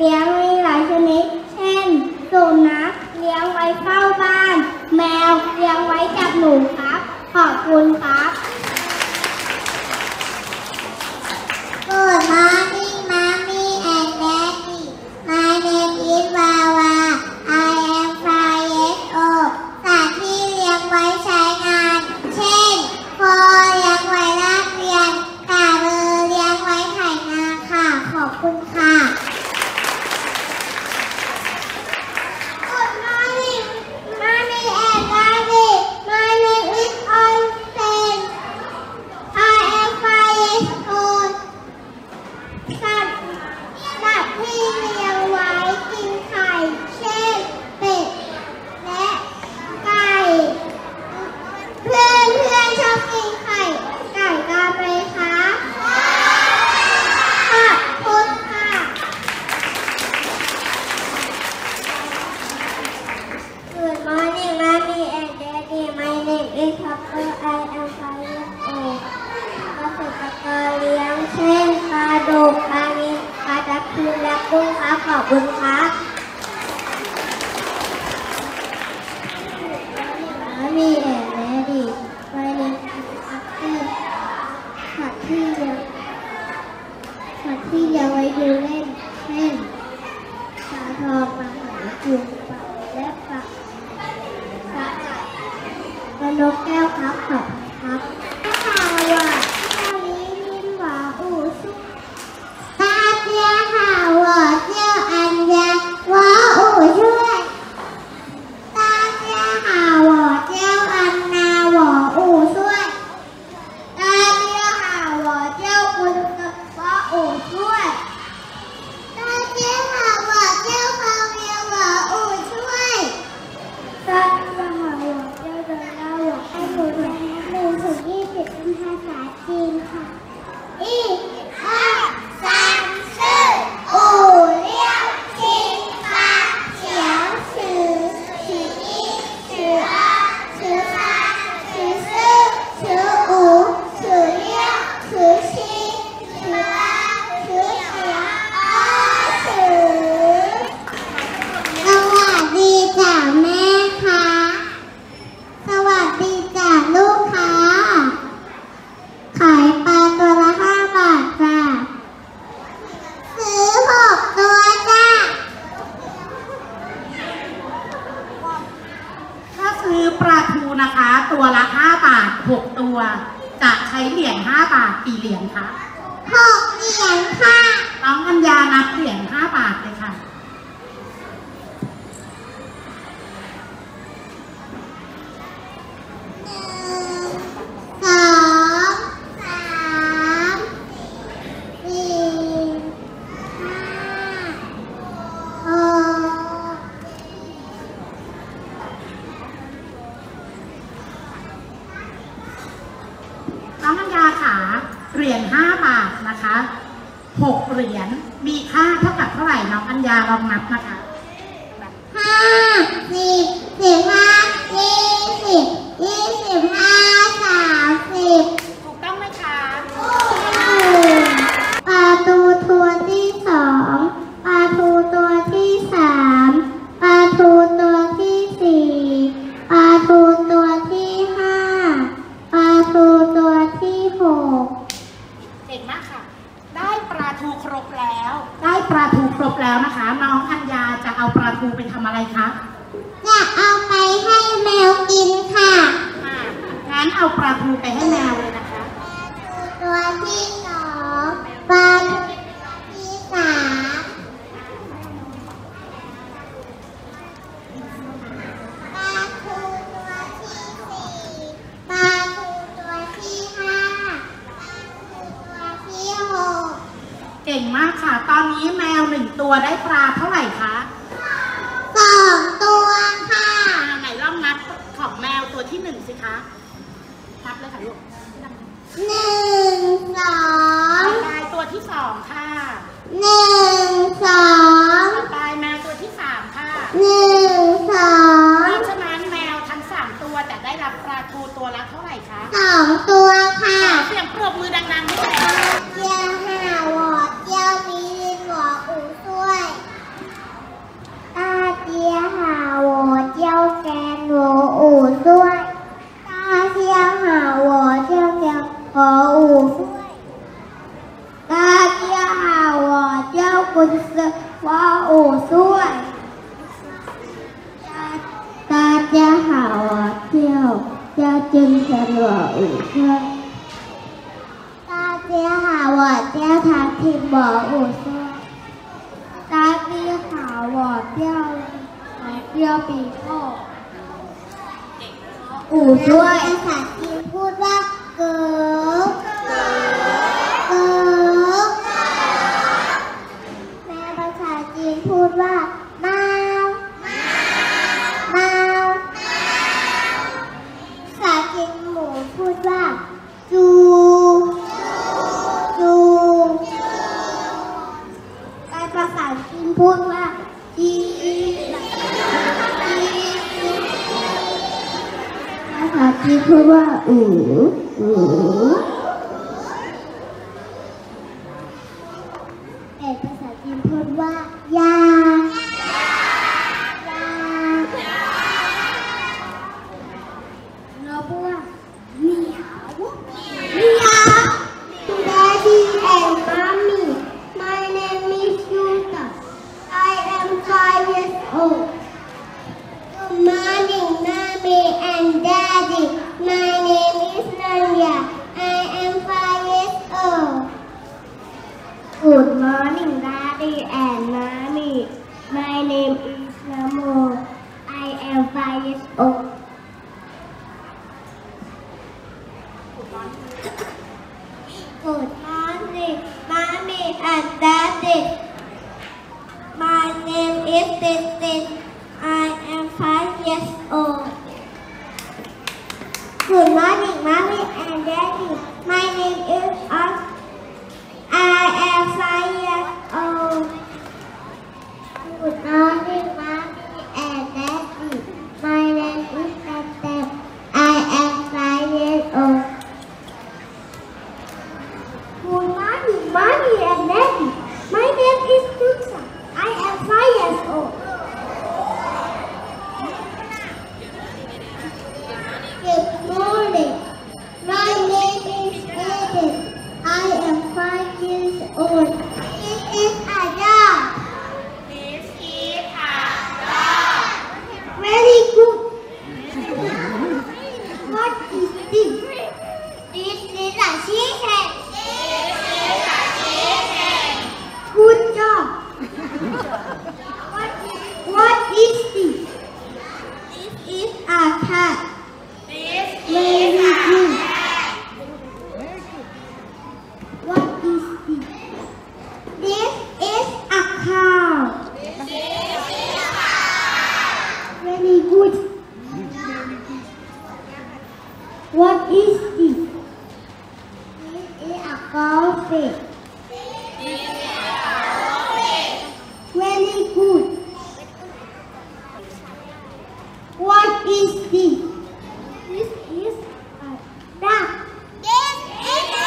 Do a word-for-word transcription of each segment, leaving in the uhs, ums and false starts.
เลี้ยงมีหลายชนิดเช่นสุนัขเลี้ยงไว้เฝ้าบ้านแมวเลี้ยงไว้จับหนูครับขอบคุณครับ Good morning, Mommy and Daddy. My name is Wawa. I am five years old. สัตว์ที่เลี้ยงไว้ใช้งานเช่นโคเลี้ยงไว้ลากเรียนกาเบอร์เลี้ยงไว้ไถนาค่ะขอบคุณค่ะ Good morning, Mommy and Daddy. My name is Onsen. I am five years old. สัตว์สัตว์ที่เลี้ยงไว้กินไข่เช่นเป็ดและไก่เพื่อนเพื่อนชอบกินไข่ไก่กันไหมคะขอบคุณค่ะ Good morning, Mommy and Daddy. My name is Hopper. I am five years old. เกษตรกรเลี้ยงเช่นปลาดุกปลานิลปลาตะเพียนและกุ้งครับขอบคุณครับมีแอนแมดี้ไวเลนอัพเตอร์สัตว์ที่เลี้ยงสัตว์ที่เลี้ยงไว้ดูเล่นเช่นปลาทองปลาหางจุกปลาและปลาปลาไก่ปลานกแก้วครับขอบคุณครับข่าวว่า大家好，我叫安家，我五岁。大家好，我叫安娜，我五岁。大家好，我叫文哥，我五岁。大家好，我叫方明，我五岁。大家好，我叫德拉，我爱读书，หนึ่งถึงยี่สิบเป็นภาษาจีนค่ะ一二三四五六七八九十十一十二十三十四十五十六十七十八十九二十สวัสดีจ้ะแม่ค่ะสวัสดีจ้ะลูกค้าขายปลาตัวละห้าบาทจ้ะซื้อหกตัวจ้ะถ้าซื้อปลาทูนะคะตัวละห้าบาทหกตัวจะใช้เหรียญห้าบาทกี่เหรียญคะหกเหรียญค่ะน้องอัญญานับเหรียญห้าบาทเลยค่ะสองสามสี่ห้าหกน้องอัญญาค่ะเหรียญห้าบาทนะคะหกเหรียญมีค่าเท่ากับเท่าไหร่น้องอัญญาลองนับนะคะห้าสิบสิบห้ายี่สิบยี่สิบห้าสามสิบถูกต้องไหมคะปลาทูตัวที่สองปลาทูตัวที่สามปลาทูตัวที่สี่ปลาทูตัวที่ห้าปลาทูตัวที่หกเก่งมากค่ะได้ปลาทูครบแล้วได้ปลาทูครบแล้วนะคะน้องอัญญาจะเอาปลาทูไปทำอะไรคะจะเอาไปให้แมวกินค่ะงั้นเอาปลาทูไปให้แมวเลยนะคะตัวที่สองปลาทูที่สามปลาทูตัวที่สี่ปลาทูตัวที่ห้าปลาทูตัวที่หกเก่งมากค่ะตอนนี้แมวหนึ่งตัวได้ปลาเท่าไหร่คะสองตัวค่ะไหนลองนับของแมวตัวที่หนึ่งสิคะนับเลยค่ะลูกหนึ่งสองปลายตัวที่สองค่ะหนึ่งสองปลายแมวตัวที่สามค่ะหนึ่งสองเพราะฉะนั้นแมวทั้งสามตัวจะได้รับปลาทูตัวละเท่าไหร่คะสองตัวค่ะเสียงปรบมือดังๆด้วยเจ้าห้าวอดเจ้ามีลินหวออู่ช่วยอู่ช่วย大家好我叫叫金城我五岁大家好我叫唐婷我五岁大家好我叫我叫ปีโป้อู่ช่วยภาษาจีนพูดว่าเก๋อเก๋อแม่ภาษาจีนพูดว่าเมาเมาภาษาจีนหมูพูดว่าจูจูภาษาจีนพูดว่าจีภาษาจีนพูดว่าอู๋อู๋แต่ภาษาจีนพูดว่ายายาเราพูดว่าเหมียวเหมียว Daddy and Mommy my name is Yuta I am five years old Good morning Mommy and Daddy my name is Rania I am five years old Good morning Daddy and Mommy my name is Namo I am five years old Good morning Mommy and Daddy my name is Tintin I am five years old Good morning Mommy and Daddy my name is Os I am five years old Good morning Mommy and Daddy my name is Tantan I am five years old Good morning Mommy and Daddy my name is Tusa I am five years old Good morning my name is Eden I am five years old This is Ada This is Ada Very good What is this? This is a chicken Good job What is, what is this? This is a cat This Very good What is this? This is a cow Very good What is this? This is a coffee Very good What is this? This is a duck This is a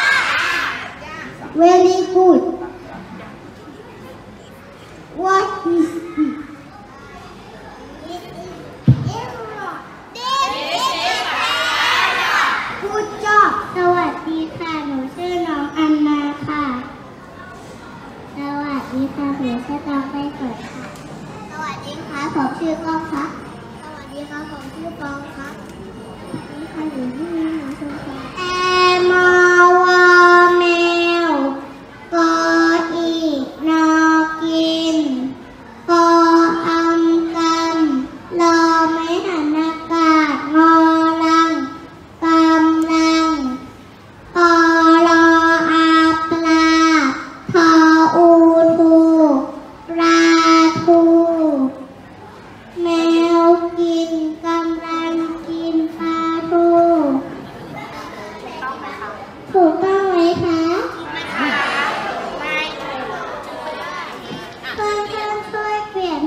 Very good What is this? This is Good job สวัสดีค่ะหนูชื่อน้องอันนาค่ะสวัสดีค่ะหนูชื่อน้องใบเฟิร์นค่ะสวัสดีค่ะผมชื่อกล้องค่ะสวัสดีค่ะผมชื่อปองค่ะนี่ค่ะหนูชื่อหนูชื่อค่ะแอมอวอแมวกออีกนอกินกออัมกันรอไม่หันอากาศงอลังกำลังปอรออาปลาทออูทูปลาทูแมวกินกำลังกินปลาทูถูกต้องไหมคะเพื่อนๆช่วยเปลี่ยน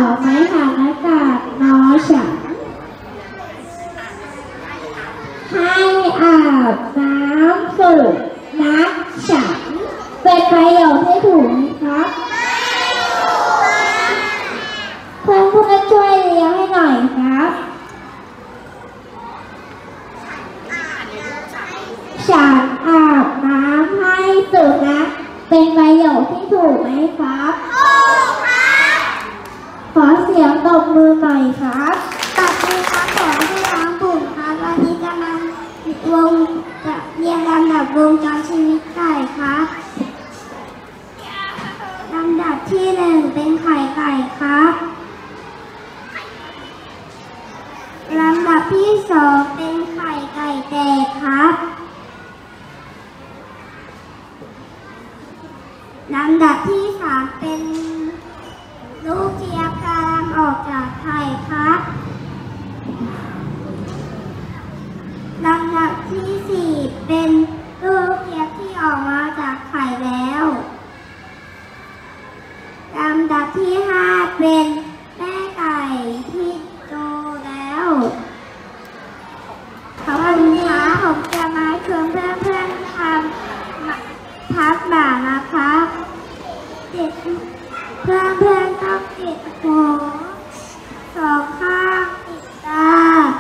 ไม้ฐานอากาศนอฉันให้อาบน้ำสูบนักฉันเป็นประโยคที่ถูกไหมครับเพื่อนเพื่อนช่วยเลี้ยงให้หน่อยครับฉันอาบน้ำให้สุนัขเป็นประโยคที่ถูกไหมครับขอเสียงตบมือหน่อยครับตบมือครับขอให้น้องบุ๋มครับวันนี้จะมาวงจะเรียงลำดับวงจรชีวิตไก่ครับลำดับที่หนึ่งเป็นไข่ไก่ครับลำดับที่สองเป็นไข่ไก่แตกครับลำดับที่สามเป็นลูกเจี๊ยบกำลังออกจากไข่ครับลำดับที่สี่เป็นลูกเจี๊ยบที่ออกมาจากไข่แล้วลำดับที่ห้าเป็นแม่ไก่ที่โตแล้ววันนี้ผมจะมาชวนเพื่อนๆทำพักบ่านะครับติดเพื่อนๆต้องติดหูสองข้างติดตา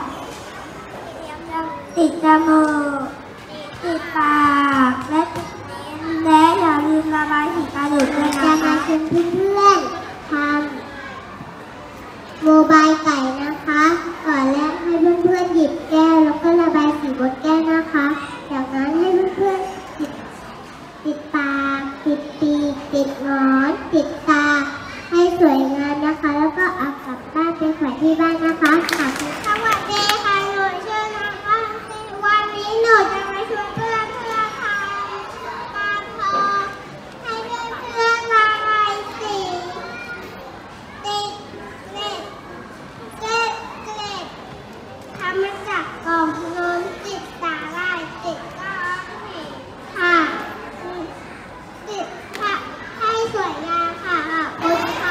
ติดจมูกติดปากและติดลิ้นและอย่าลืมระบายสีกระดูกด้วยนะคะจะมาชวนเพื่อนๆทำโมบายไก่นะคะก่อนแรกให้เพื่อนๆหยิบแก้วแล้วก็ระบายสีบนแก้วนะคะจากนั้นให้เพื่อนๆติดติดปากติดปีกติดงอนติดตาให้สวยงามนะคะแล้วก็เอากลับบ้านไปแขวนที่บ้านนะคะขอบคุณสวัสดีค่ะหนูชื่อนางอ้อมศรีวันนี้หนูจะมาชวนเพื่อนเพื่อนทำตาทองให้เพื่อนเพื่อนระบายสีติดเกล็ดเกล็ดเกล็ดทำมาจากกล่องนมติดสาหร่ายติดก้อนหินค่ะติดค่ะให้สวยงามค่ะขอบคุณค่ะ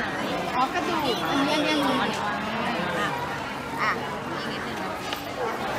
อ๋อกระดูกอันนี้ยังอยู่อ่ะอ่ะอีกนิดนึง